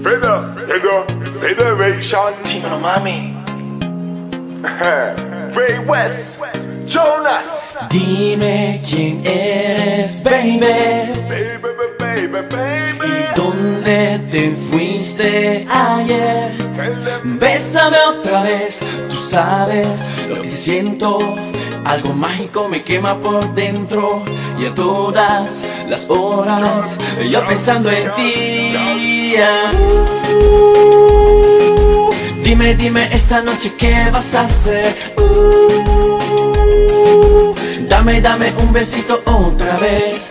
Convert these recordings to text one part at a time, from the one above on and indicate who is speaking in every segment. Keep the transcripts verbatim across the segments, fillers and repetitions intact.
Speaker 1: Feder, Feder, Federation.
Speaker 2: Dímelo, mami.
Speaker 1: Ray West, Jonas.
Speaker 2: Dime quién eres, baby.
Speaker 1: Baby, baby, baby.
Speaker 2: ¿Y dónde te fuiste ayer?
Speaker 1: Tell them.
Speaker 2: Bésame otra vez, tú sabes lo que siento. Algo mágico me quema por dentro. Y a todas las horas yo pensando en ti. Uh, Dime, dime esta noche qué vas a hacer. uh, Dame, dame un besito otra vez.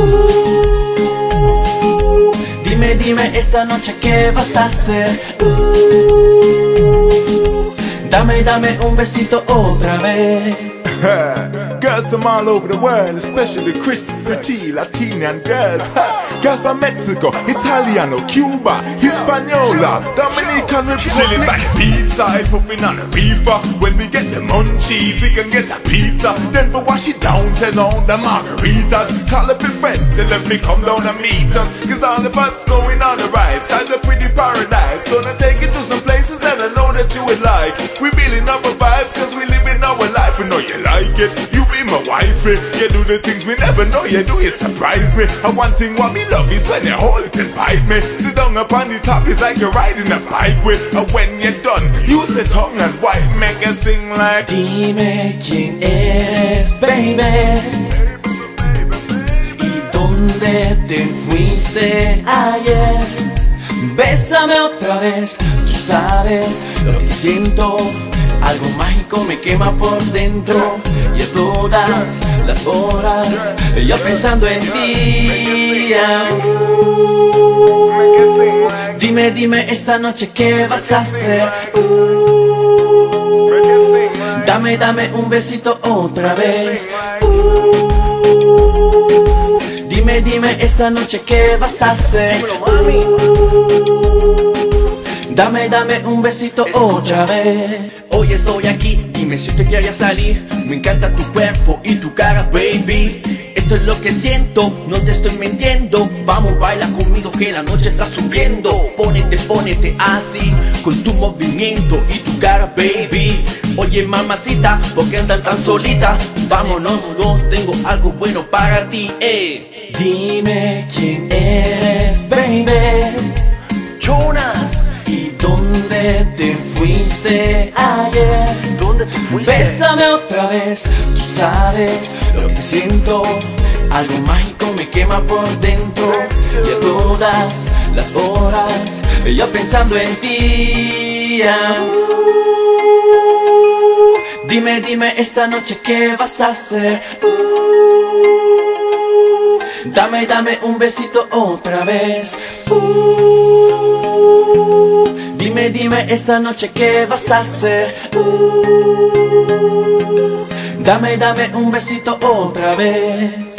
Speaker 2: uh, Dime, dime esta noche qué vas a hacer. uh, Dame, dame un besito otra vez.
Speaker 1: Girls from all over the world, especially Chris, pretty Latinian girls. Ha. Girls from Mexico, Italiano, Cuba, Hispaniola, Dominican Republic. Chilling by the beachside, puffing on a reefer. When we get the munchies, we can get a pizza. Then we wash it down, turn on the margaritas. Call up your friends, tell them to come down and meet us. Cause all of us going on the ride, side the pretty paradise. Gonna take you to some places that I know that you would like. We building up our vibes cause we living our life. We know you like it, you be my wifey. You do the things we never know you do, you surprise me. And one thing what me love is when you hold it and bite me. Sit down up on the top, it's like you're riding a bike with. And when you're done, use the tongue and wipe, make us sing like.
Speaker 2: Dime quién eres, baby. ¿Y dónde te fuiste ayer? Bésame otra vez, tú sabes lo que siento. Algo mágico me quema por dentro. Y a todas las horas yo pensando en ti. uh, Dime, dime esta noche qué vas a hacer. uh, Dame, dame un besito otra vez. uh, Dime, dime esta noche qué vas a hacer. uh, Dame, dame un besito otra vez. Hoy estoy aquí y me siento que quería salir. Me encanta tu cuerpo y tu cara, baby. Esto es lo que siento, no te estoy mintiendo. Vamos, baila conmigo que la noche está subiendo. Pónete, pónete así, con tu movimiento y tu cara, baby. Oye, mamacita, ¿por qué andas tan solita? Vámonos, no tengo algo bueno para ti, eh. Dime quién eres, baby. Jonas. ¿Y dónde te fuiste ayer? ¿Dónde te fuiste? Bésame otra vez, tú sabes lo que siento. Algo mágico me quema por dentro. Y a todas las horas yo pensando en ti. uh, Dime, dime esta noche qué vas a hacer. uh, Dame, dame un besito otra vez. uh, Dime, dime esta noche qué vas a hacer. uh, Dame, dame un besito otra vez.